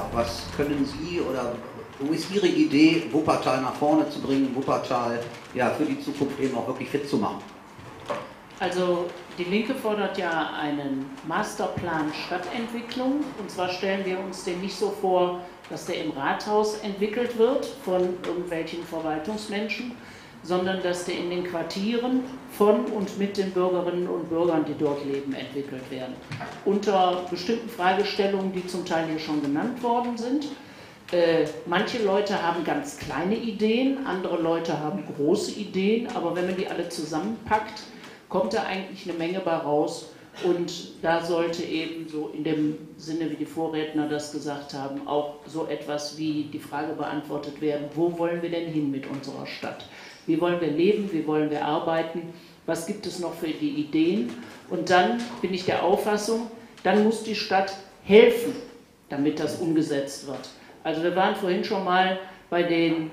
was können Sie oder wo ist Ihre Idee, Wuppertal nach vorne zu bringen, Wuppertal ja, für die Zukunft eben auch wirklich fit zu machen? Also die Linke fordert ja einen Masterplan Stadtentwicklung, und zwar stellen wir uns den nicht so vor, dass der im Rathaus entwickelt wird von irgendwelchen Verwaltungsmenschen, sondern dass der in den Quartieren von und mit den Bürgerinnen und Bürgern, die dort leben, entwickelt werden. Unter bestimmten Fragestellungen, die zum Teil hier schon genannt worden sind. Manche Leute haben ganz kleine Ideen, andere Leute haben große Ideen, aber wenn man die alle zusammenpackt, kommt da eigentlich eine Menge bei raus. Und da sollte eben so in dem Sinne, wie die Vorredner das gesagt haben, auch so etwas wie die Frage beantwortet werden, wo wollen wir denn hin mit unserer Stadt? Wie wollen wir leben, wie wollen wir arbeiten, was gibt es noch für die Ideen? Und dann bin ich der Auffassung, dann muss die Stadt helfen, damit das umgesetzt wird. Also wir waren vorhin schon mal bei denen,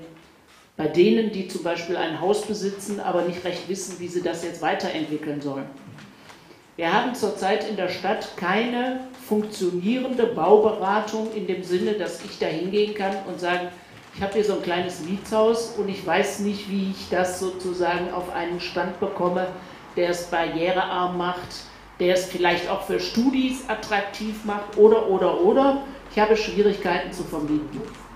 die zum Beispiel ein Haus besitzen, aber nicht recht wissen, wie sie das jetzt weiterentwickeln sollen. Wir haben zurzeit in der Stadt keine funktionierende Bauberatung in dem Sinne, dass ich da hingehen kann und sagen, ich habe hier so ein kleines Mietshaus und ich weiß nicht, wie ich das sozusagen auf einen Stand bekomme, der es barrierearm macht, der es vielleicht auch für Studis attraktiv macht oder. Ich habe Schwierigkeiten zu vermieten.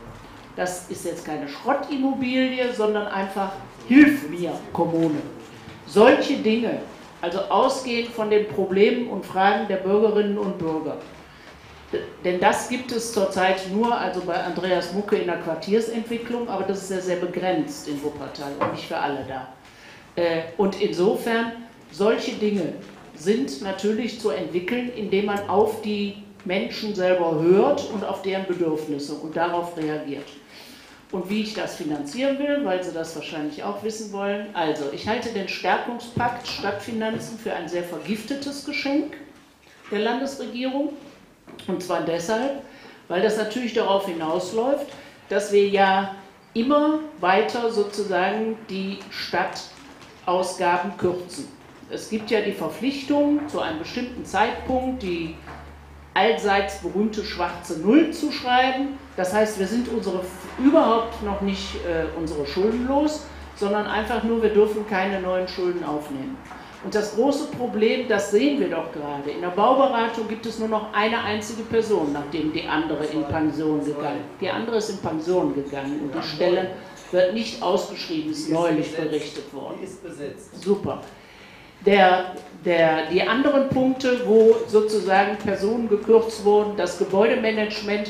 Das ist jetzt keine Schrottimmobilie, sondern einfach, hilf mir, Kommune. Solche Dinge, also ausgehend von den Problemen und Fragen der Bürgerinnen und Bürger. Denn das gibt es zurzeit nur, also bei Andreas Mucke in der Quartiersentwicklung, aber das ist ja sehr begrenzt in Wuppertal und nicht für alle da. Und insofern, solche Dinge sind natürlich zu entwickeln, indem man auf die Menschen selber hört und auf deren Bedürfnisse und darauf reagiert. Und wie ich das finanzieren will, weil Sie das wahrscheinlich auch wissen wollen. Also, ich halte den Stärkungspakt Stadtfinanzen für ein sehr vergiftetes Geschenk der Landesregierung. Und zwar deshalb, weil das natürlich darauf hinausläuft, dass wir ja immer weiter sozusagen die Stadtausgaben kürzen. Es gibt ja die Verpflichtung, zu einem bestimmten Zeitpunkt die allseits berühmte schwarze Null zu schreiben. Das heißt, wir sind überhaupt noch nicht unsere Schulden los, sondern einfach nur, wir dürfen keine neuen Schulden aufnehmen. Und das große Problem, das sehen wir doch gerade, in der Bauberatung gibt es nur noch eine einzige Person, nachdem die andere in Pension gegangen ist. Die andere ist in Pension gegangen und die Stelle wird nicht ausgeschrieben, ist neulich berichtet worden. Die ist besetzt. Super. Die anderen Punkte, wo sozusagen Personen gekürzt wurden, das Gebäudemanagement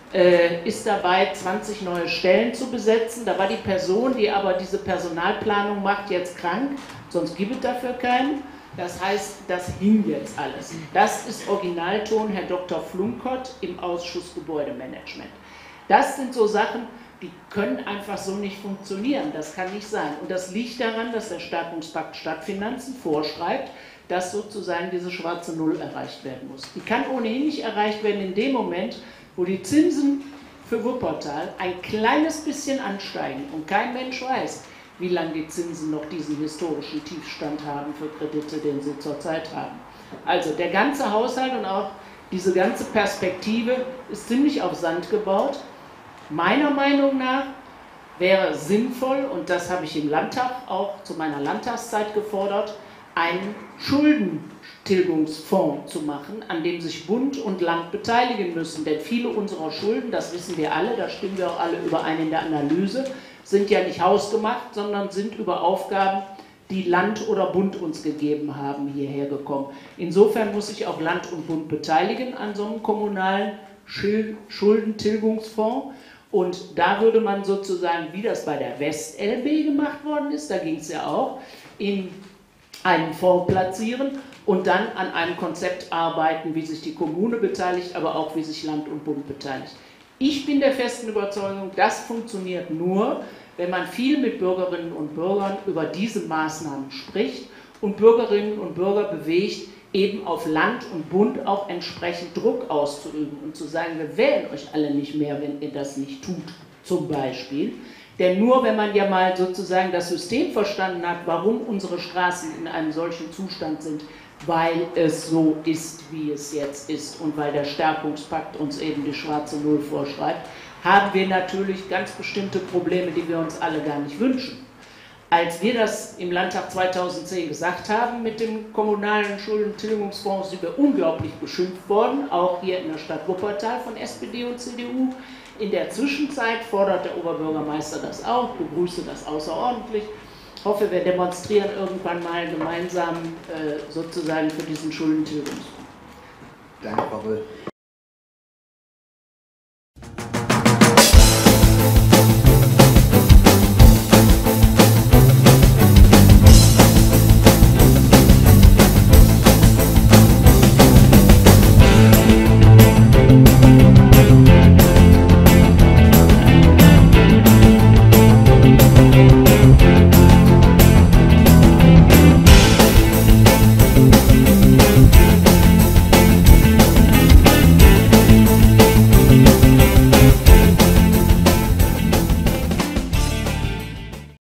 ist dabei, 20 neue Stellen zu besetzen. Da war die Person, die aber diese Personalplanung macht, jetzt krank, sonst gibt es dafür keinen. Das heißt, das hing jetzt alles. Das ist Originalton Herr Dr. Flunkert im Ausschuss Gebäudemanagement. Das sind so Sachen, die können einfach so nicht funktionieren. Das kann nicht sein. Und das liegt daran, dass der Stärkungspakt Stadtfinanzen vorschreibt, dass sozusagen diese schwarze Null erreicht werden muss. Die kann ohnehin nicht erreicht werden in dem Moment, wo die Zinsen für Wuppertal ein kleines bisschen ansteigen und kein Mensch weiß, wie lange die Zinsen noch diesen historischen Tiefstand haben für Kredite, den sie zurzeit haben. Also der ganze Haushalt und auch diese ganze Perspektive ist ziemlich auf Sand gebaut. Meiner Meinung nach wäre sinnvoll, und das habe ich im Landtag auch zu meiner Landtagszeit gefordert, einen Schuldentilgungsfonds zu machen, an dem sich Bund und Land beteiligen müssen. Denn viele unserer Schulden, das wissen wir alle, da stimmen wir auch alle überein in der Analyse, sind ja nicht hausgemacht, sondern sind über Aufgaben, die Land oder Bund uns gegeben haben, hierher gekommen. Insofern muss sich auch Land und Bund beteiligen an so einem kommunalen Schuldentilgungsfonds. Und da würde man sozusagen, wie das bei der WestLB gemacht worden ist, da ging es ja auch, in einen Fonds platzieren und dann an einem Konzept arbeiten, wie sich die Kommune beteiligt, aber auch wie sich Land und Bund beteiligt. Ich bin der festen Überzeugung, das funktioniert nur, wenn man viel mit Bürgerinnen und Bürgern über diese Maßnahmen spricht und Bürgerinnen und Bürger bewegt, eben auf Land und Bund auch entsprechend Druck auszuüben und zu sagen, wir wählen euch alle nicht mehr, wenn ihr das nicht tut, zum Beispiel. Denn nur wenn man ja mal sozusagen das System verstanden hat, warum unsere Straßen in einem solchen Zustand sind, weil es so ist, wie es jetzt ist und weil der Stärkungspakt uns eben die schwarze Null vorschreibt, haben wir natürlich ganz bestimmte Probleme, die wir uns alle gar nicht wünschen. Als wir das im Landtag 2010 gesagt haben mit dem kommunalen Schuldentilgungsfonds, sind wir unglaublich beschimpft worden, auch hier in der Stadt Wuppertal von SPD und CDU. In der Zwischenzeit fordert der Oberbürgermeister das auch, begrüße das außerordentlich. Ich hoffe, wir demonstrieren irgendwann mal gemeinsam sozusagen für diesen Schuldentilgungsfonds. Danke, Frau Röhl.